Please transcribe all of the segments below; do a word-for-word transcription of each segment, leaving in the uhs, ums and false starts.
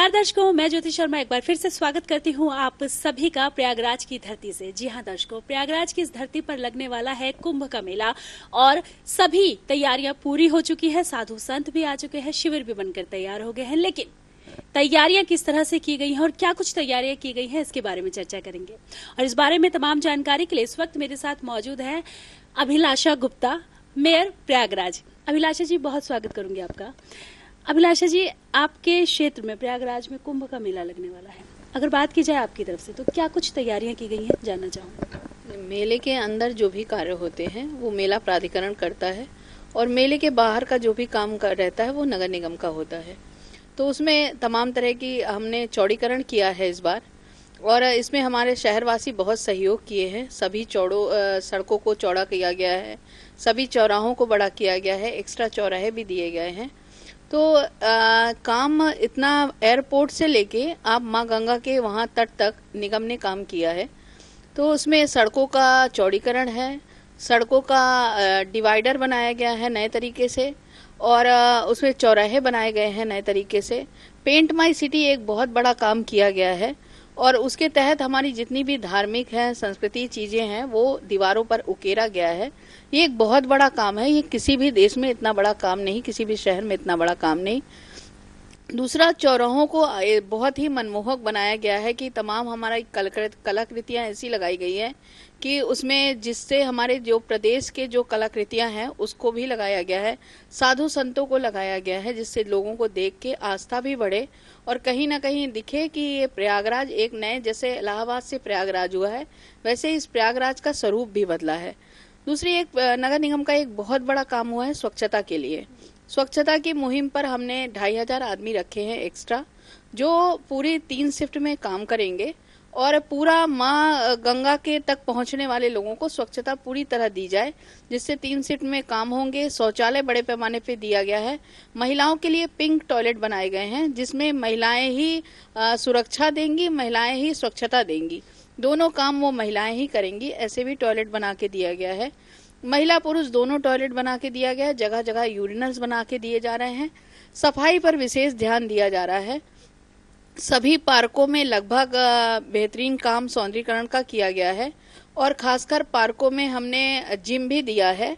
नमस्कार दर्शकों, मैं ज्योति शर्मा एक बार फिर से स्वागत करती हूं आप सभी का प्रयागराज की धरती से। जी हां दर्शकों, प्रयागराज की इस धरती पर लगने वाला है कुंभ का मेला और सभी तैयारियां पूरी हो चुकी है। साधु संत भी आ चुके हैं, शिविर भी बनकर तैयार हो गए हैं। लेकिन तैयारियां किस तरह से की गई हैं और क्या कुछ तैयारियां की गई हैं, इसके बारे में चर्चा करेंगे। और इस बारे में तमाम जानकारी के लिए इस वक्त मेरे साथ मौजूद है अभिलाषा गुप्ता, मेयर प्रयागराज। अभिलाषा जी, बहुत स्वागत करूंगी आपका। अभिलाषा जी, आपके क्षेत्र में प्रयागराज में कुंभ का मेला लगने वाला है। अगर बात की जाए आपकी तरफ से, तो क्या कुछ तैयारियां की गई हैं, जानना चाहूँगी। मेले के अंदर जो भी कार्य होते हैं वो मेला प्राधिकरण करता है और मेले के बाहर का जो भी काम कर रहता है वो नगर निगम का होता है। तो उसमें तमाम तरह की हमने चौड़ीकरण किया है इस बार, और इसमें हमारे शहरवासी बहुत सहयोग किए हैं। सभी चौड़ों सड़कों को चौड़ा किया गया है, सभी चौराहों को बड़ा किया गया है, एक्स्ट्रा चौराहे भी दिए गए हैं। तो आ, काम इतना एयरपोर्ट से लेके आप माँ गंगा के वहाँ तट तक निगम ने काम किया है। तो उसमें सड़कों का चौड़ीकरण है, सड़कों का डिवाइडर बनाया गया है नए तरीके से, और उसमें चौराहे बनाए गए हैं नए तरीके से। पेंट माई सिटी एक बहुत बड़ा काम किया गया है, और उसके तहत हमारी जितनी भी धार्मिक है, संस्कृति चीजें हैं, वो दीवारों पर उकेरा गया है। ये एक बहुत बड़ा काम है, ये किसी भी देश में इतना बड़ा काम नहीं, किसी भी शहर में इतना बड़ा काम नहीं। दूसरा, चौराहों को बहुत ही मनमोहक बनाया गया है कि तमाम हमारी कलाकृतियां ऐसी लगाई गई है कि उसमें जिससे हमारे जो प्रदेश के जो कलाकृतियां हैं उसको भी लगाया गया है, साधु संतों को लगाया गया है, जिससे लोगों को देख के आस्था भी बढ़े और कहीं ना कहीं दिखे कि ये प्रयागराज एक नए, जैसे इलाहाबाद से प्रयागराज हुआ है वैसे इस प्रयागराज का स्वरूप भी बदला है। दूसरी, एक नगर निगम का एक बहुत बड़ा काम हुआ है स्वच्छता के लिए। स्वच्छता की मुहिम पर हमने ढाई हजार आदमी रखे हैं एक्स्ट्रा, जो पूरी तीन शिफ्ट में काम करेंगे और पूरा माँ गंगा के तक पहुंचने वाले लोगों को स्वच्छता पूरी तरह दी जाए, जिससे तीन शिफ्ट में काम होंगे। शौचालय बड़े पैमाने पे दिया गया है। महिलाओं के लिए पिंक टॉयलेट बनाए गए हैं, जिसमें महिलाएं ही आ, सुरक्षा देंगी, महिलाएं ही स्वच्छता देंगी। दोनों काम वो महिलाएं ही करेंगी, ऐसे भी टॉयलेट बना के दिया गया है। महिला पुरुष दोनों टॉयलेट बना के दिया गया है। जगह जगह यूरिनल्स बना के दिए जा रहे हैं। सफाई पर विशेष ध्यान दिया जा रहा है। सभी पार्कों में लगभग बेहतरीन काम सौंदर्यीकरण का किया गया है, और खासकर पार्कों में हमने जिम भी दिया है,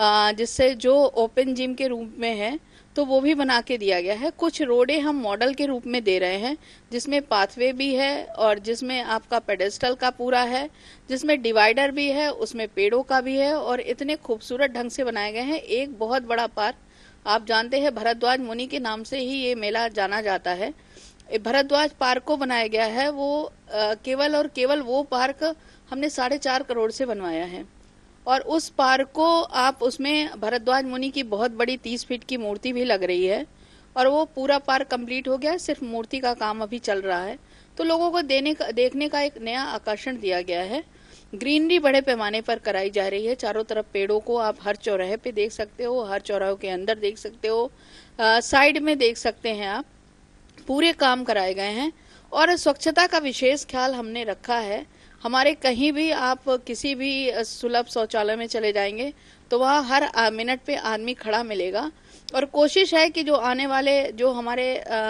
जिससे जो ओपन जिम के रूप में है तो वो भी बना के दिया गया है। कुछ रोडें हम मॉडल के रूप में दे रहे हैं, जिसमें पाथवे भी है और जिसमें आपका पेडेस्टल का पूरा है, जिसमें डिवाइडर भी है, उसमें पेड़ों का भी है, और इतने खूबसूरत ढंग से बनाए गए हैं। एक बहुत बड़ा पार्क, आप जानते हैं भरद्वाज मुनि के नाम से ही ये मेला जाना जाता है। भरद्वाज पार्क को बनाया गया है, वो आ, केवल और केवल वो पार्क हमने साढ़े चार करोड़ से बनवाया है, और उस पार्क को आप, उसमें भरद्वाज मुनि की बहुत बड़ी तीस फीट की मूर्ति भी लग रही है, और वो पूरा पार्क कंप्लीट हो गया, सिर्फ मूर्ति का काम अभी चल रहा है। तो लोगों को देने का, देखने का एक नया आकर्षण दिया गया है। ग्रीनरी बड़े पैमाने पर कराई जा रही है। चारों तरफ पेड़ों को आप हर चौराहे पे देख सकते हो, हर चौराहे के अंदर देख सकते हो, आ, साइड में देख सकते हैं आप। पूरे काम कराए गए हैं, और स्वच्छता का विशेष ख्याल हमने रखा है। हमारे कहीं भी आप किसी भी सुलभ शौचालय में चले जाएंगे तो वहाँ हर मिनट पे आदमी खड़ा मिलेगा, और कोशिश है कि जो आने वाले जो हमारे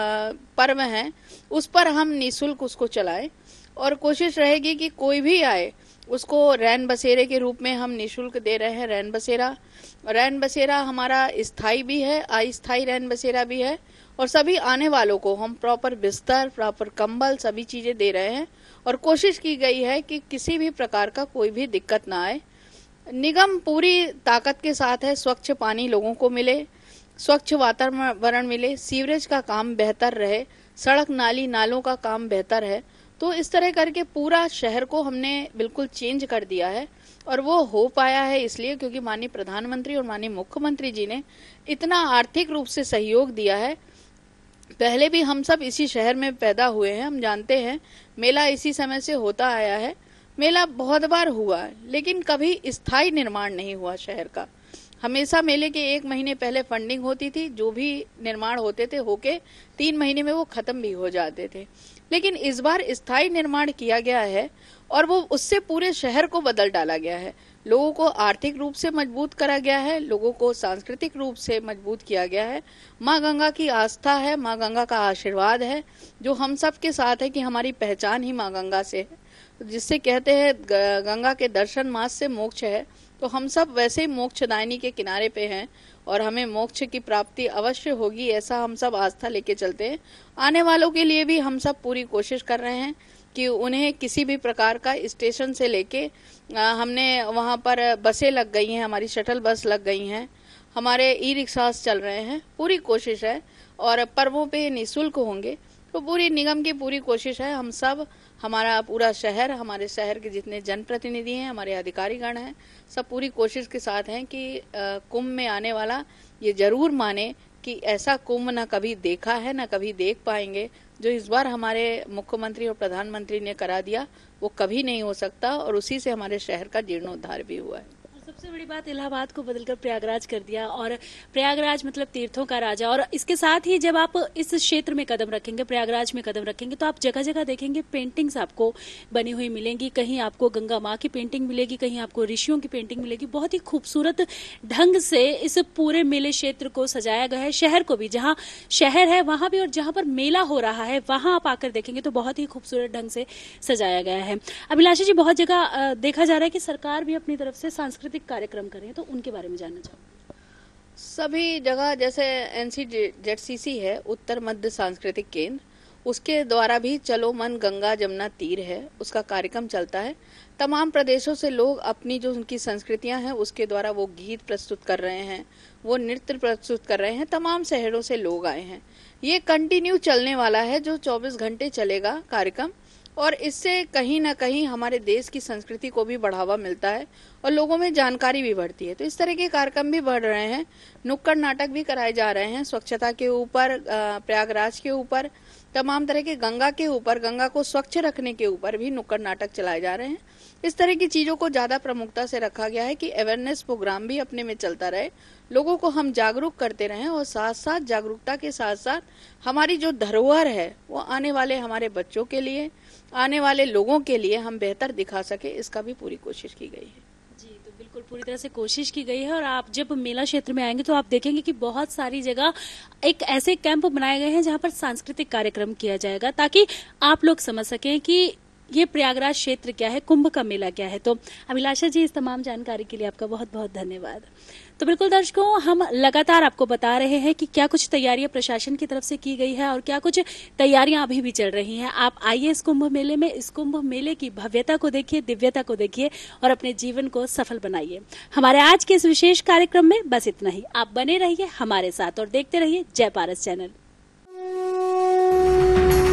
पर्व हैं उस पर हम निःशुल्क उसको चलाएं, और कोशिश रहेगी कि कोई भी आए उसको रैन बसेरे के रूप में हम निःशुल्क दे रहे हैं। रैन बसेरा रैन बसेरा हमारा स्थायी भी है, अस्थायी रैन बसेरा भी है, और सभी आने वालों को हम प्रॉपर बिस्तर, प्रॉपर कंबल, सभी चीजें दे रहे हैं, और कोशिश की गई है कि किसी भी प्रकार का कोई भी दिक्कत ना आए। निगम पूरी ताकत के साथ है, स्वच्छ पानी लोगों को मिले, स्वच्छ वातावरण मिले, सीवरेज का काम बेहतर रहे, सड़क नाली नालों का काम बेहतर है। तो इस तरह करके पूरा शहर को हमने बिल्कुल चेंज कर दिया है, और वो हो पाया है इसलिए क्योंकि माननीय प्रधानमंत्री और माननीय मुख्यमंत्री जी ने इतना आर्थिक रूप से सहयोग दिया है। पहले भी हम सब इसी शहर में पैदा हुए हैं, हम जानते हैं मेला इसी समय से होता आया है। मेला बहुत बार हुआ है, लेकिन कभी स्थायी निर्माण नहीं हुआ शहर का। हमेशा मेले के एक महीने पहले फंडिंग होती थी, जो भी निर्माण होते थे होके तीन महीने में वो खत्म भी हो जाते थे। लेकिन इस बार स्थायी निर्माण किया गया है, और वो उससे पूरे शहर को बदल डाला गया है। लोगों को आर्थिक रूप से मजबूत करा गया है, लोगों को सांस्कृतिक रूप से मजबूत किया गया है। माँ गंगा की आस्था है, माँ गंगा का आशीर्वाद है जो हम सब के साथ है कि हमारी पहचान ही माँ गंगा से है। जिससे कहते हैं गंगा के दर्शन मात्र से मोक्ष है, तो हम सब वैसे ही मोक्षदायिनी के किनारे पे हैं और हमें मोक्ष की प्राप्ति अवश्य होगी, ऐसा हम सब आस्था लेके चलते हैं। आने वालों के लिए भी हम सब पूरी कोशिश कर रहे हैं कि उन्हें किसी भी प्रकार का स्टेशन से लेके हमने वहाँ पर बसें लग गई हैं, हमारी शटल बस लग गई हैं, हमारे ई रिक्शास चल रहे हैं। पूरी कोशिश है और पर्वों पे निःशुल्क होंगे, तो पूरी निगम की पूरी कोशिश है। हम सब, हमारा पूरा शहर, हमारे शहर के जितने जनप्रतिनिधि हैं, हमारे अधिकारीगण हैं, सब पूरी कोशिश के साथ हैं कि कुंभ में आने वाला ये जरूर माने कि ऐसा कुंभ न कभी देखा है न कभी देख पाएंगे। जो इस बार हमारे मुख्यमंत्री और प्रधानमंत्री ने करा दिया वो कभी नहीं हो सकता और उसी से हमारे शहर का जीर्णोद्धार भी हुआ है। सबसे बड़ी बात, इलाहाबाद को बदलकर प्रयागराज कर दिया और प्रयागराज मतलब तीर्थों का राजा। और इसके साथ ही जब आप इस क्षेत्र में कदम रखेंगे, प्रयागराज में कदम रखेंगे, तो आप जगह जगह देखेंगे पेंटिंग्स आपको बनी हुई मिलेंगी। कहीं आपको गंगा माँ की पेंटिंग मिलेगी, कहीं आपको ऋषियों की पेंटिंग मिलेगी। बहुत ही खूबसूरत ढंग से इस पूरे मेले क्षेत्र को सजाया गया है। शहर को भी, जहाँ शहर है वहां भी और जहां पर मेला हो रहा है वहां आप आकर देखेंगे तो बहुत ही खूबसूरत ढंग से सजाया गया है। अभिलाषा जी, बहुत जगह देखा जा रहा है कि सरकार भी अपनी तरफ से सांस्कृतिक कार्यक्रम करें, तो उनके बारे में जानना चाहूंगी। सभी जगह जैसे एनसीजेडसीसी है, उत्तर मध्य सांस्कृतिक केंद्र, उसके द्वारा भी चलो मन गंगा जमुना तीर है, उसका कार्यक्रम चलता है। तमाम प्रदेशों से लोग अपनी जो उनकी संस्कृतियां हैं उसके द्वारा वो गीत प्रस्तुत कर रहे हैं, वो नृत्य प्रस्तुत कर रहे हैं। तमाम शहरों से लोग आए हैं। ये कंटिन्यू चलने वाला है, जो चौबीस घंटे चलेगा कार्यक्रम, और इससे कहीं ना कहीं हमारे देश की संस्कृति को भी बढ़ावा मिलता है और लोगों में जानकारी भी बढ़ती है। तो इस तरह के कार्यक्रम भी बढ़ रहे हैं। नुक्कड़ नाटक भी कराए जा रहे हैं, स्वच्छता के ऊपर, प्रयागराज के ऊपर, तमाम तरह के गंगा के ऊपर, गंगा को स्वच्छ रखने के ऊपर भी नुक्कड़ नाटक चलाए जा रहे हैं। इस तरह की चीजों को ज्यादा प्रमुखता से रखा गया है कि अवेयरनेस प्रोग्राम भी अपने में चलता रहे, लोगों को हम जागरूक करते रहें और साथ साथ जागरूकता के साथ साथ हमारी जो धरोहर है वो आने वाले हमारे बच्चों के लिए, आने वाले लोगों के लिए हम बेहतर दिखा सके, इसका भी पूरी कोशिश की गई है। जी, तो बिल्कुल पूरी तरह से कोशिश की गई है। और आप जब मेला क्षेत्र में आएंगे तो आप देखेंगे कि बहुत सारी जगह एक ऐसे कैंप बनाए गए हैं जहां पर सांस्कृतिक कार्यक्रम किया जाएगा, ताकि आप लोग समझ सकें कि ये प्रयागराज क्षेत्र क्या है, कुंभ का मेला क्या है। तो अभिलाषा जी, इस तमाम जानकारी के लिए आपका बहुत बहुत धन्यवाद। तो बिल्कुल दर्शकों, हम लगातार आपको बता रहे हैं कि क्या कुछ तैयारियां प्रशासन की तरफ से की गई है और क्या कुछ तैयारियां अभी भी चल रही हैं। आप आइए इस कुंभ मेले में, इस कुंभ मेले की भव्यता को देखिए, दिव्यता को देखिए और अपने जीवन को सफल बनाइए। हमारे आज के इस विशेष कार्यक्रम में बस इतना ही। आप बने रहिए हमारे साथ और देखते रहिए जय पारस चैनल।